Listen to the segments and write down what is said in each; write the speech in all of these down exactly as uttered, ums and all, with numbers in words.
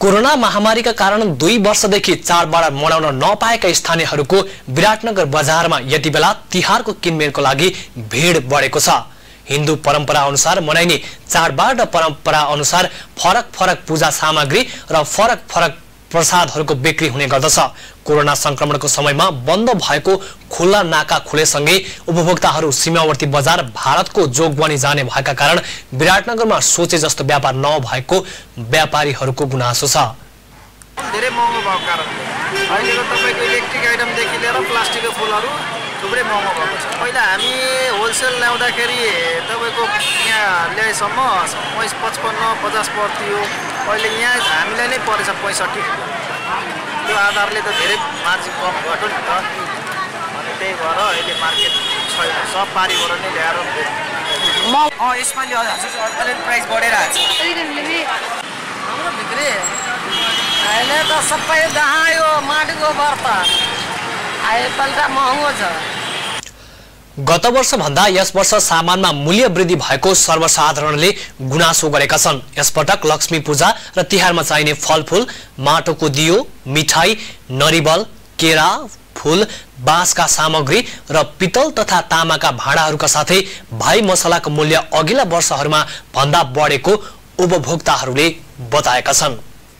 Corona महामारीका कारण दुई वर्षदेखि चाडबाड मनाउन नपाएका स्थानीयहरूको विराटनगर बजारमा यति बेला तिहारको किनमेलको लागि भिड बढेको छ। हिन्दू परम्परा अनुसार मनाइने चाडबाड र परम्परा अनुसार फरक फरक पूजा सामग्री र फरक फरक प्रसादहरूको बिक्री हुने गर्दछ। कोरोना संक्रमणको समयमा बन्द भएको खुल्ला नाका खुलेसँगै उपभोक्ताहरू सीमावर्ती बजार भारतको जोगबनी जाने भएका कारण विराटनगरमा सोचे जस्तो व्यापार नभएको व्यापारीहरूको गुनासो छ। धेरै महँगो भएको कारणले अहिलेको तपाईको इलेक्ट्रिक आइटम देखि लिएर प्लास्टिकको फुलहरू थुप्रै महँगो भएको छ। पहिला हामी होलसेल ल्याउँदाखेरि तपाईको यहाँ ल्याएसम्म पचपन्न पचास पर्थ्यो, अहिले यहाँ हामीलाई नै परेछ पैँसठी। त्यो आधारले त धेरै मार्जिन कम घट्यो नि त। अनि त्यही भएर अहिले मार्केट छैन, सब पारीबाट नै ल्याएर म यसपालि अलिअलि प्राइस बढेर आएको छ। हाम्रो बिक्री अहिले त सबै जहाँ यो माटीको बर्ता आएपल्ट महँगो छ। गत वर्ष भन्दा यस वर्ष सामानमा मूल्य वृद्धि भएको सर्वसाधारणले गुनासो गरेका छन्। यसपटक लक्ष्मी पूजा र तिहारमा चाहिने फलफूल, माटोको दियो, मिठाई, नरिवल, केरा, फूल, बाँसका सामग्री र पितल तथा तामाका भाँडाहरूका साथै भाइ मसलाको मूल्य अघिल्ला वर्षहरूमा भन्दा बढेको उपभोक्ताहरूले बताएका छन्।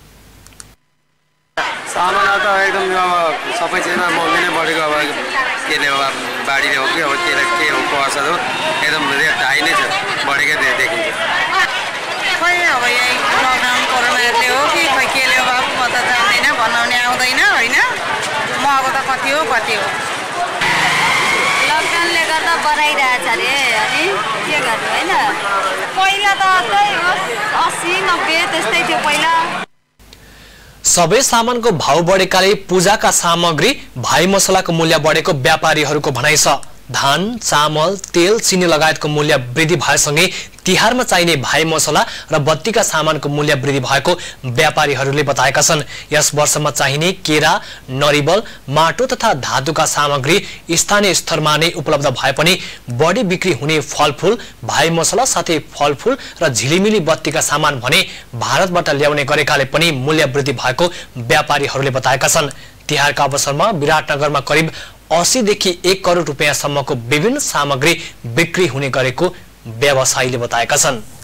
सामान त एकदम अब सबै चिजमा महँगो नै बढेको। अब के ले हो, बाढीले हो कि अब के के हो को असर हो, एकदम रेट हाई नै छ, बढेकै देखिन्छ। खै अब यही लकडाउन कोरोनाले हो कि खै केले हो बाबु, म त जान्दैन, बनाउने आउँदैन होइन। महँगो त कति हो कति हो। लकडाउनले गर्दा बढाइरहेछ अरे, अनि के गर्नु होइन। पहिला त त्यही हो अस्सी नब्बे त्यस्तै थियो पहिला। सबै सामानको भाव बढेकाले पूजाका सामग्री, भाइ मसलाको मूल्य बढेको व्यापारीहरूको भनाइ छ। धान, चामल, तेल, चिनी लगायतको मूल्य वृद्धि भएसँगै तिहारमा चाहिने भाइ मसला र बत्तीका सामानको मूल्य वृद्धि भएको व्यापारीहरूले बताएका छन्। यस वर्षमा चाहिने केरा, नरिवल, माटो तथा धातुका सामग्री स्थानीय स्तरमा नै उपलब्ध भए पनि बढी बिक्री हुने फलफूल, भाइ मसला साथै फलफूल र झिलिमिली बत्तीका सामान भने भारतबाट ल्याउने गरेकाले पनि मूल्य वृद्धि भएको व्यापारीहरूले बताएका छन्। तिहारका अवसरमा विराटनगरमा करिब अस्सी देखि एक करोड रुपियाँसम्मको विभिन्न सामग्री बिक्री हुने गरेको व्यवसायीले बताएका छन्।